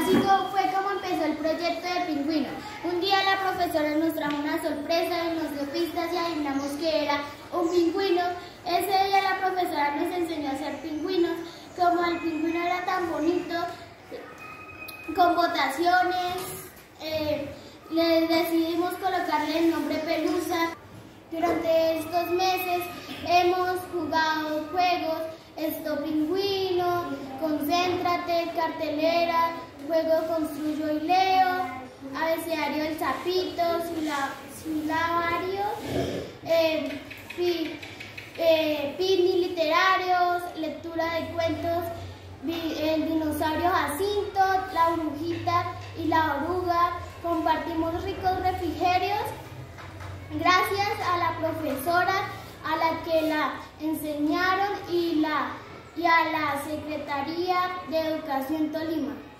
fue como empezó el proyecto de Pingüino. Un día la profesora nos trajo una sorpresa y nos dio pistas y adivinamos que era un pingüino. Ese día la profesora nos enseñó a hacer pingüinos. Como el pingüino era tan bonito, con votaciones, le decidimos colocarle el nombre Pelusa. Durante estos meses hemos jugado juegos, Stop Pingüino, Concéntrate, Cartelera, Juego Construyo y Leo, Abecedario del Sapito, Silabario, picnic literarios, lectura de cuentos, el dinosaurio Jacinto, la brujita y la oruga. Compartimos ricos refrigerios gracias a la profesora, a la que la enseñaron y a la Secretaría de Educación Tolima.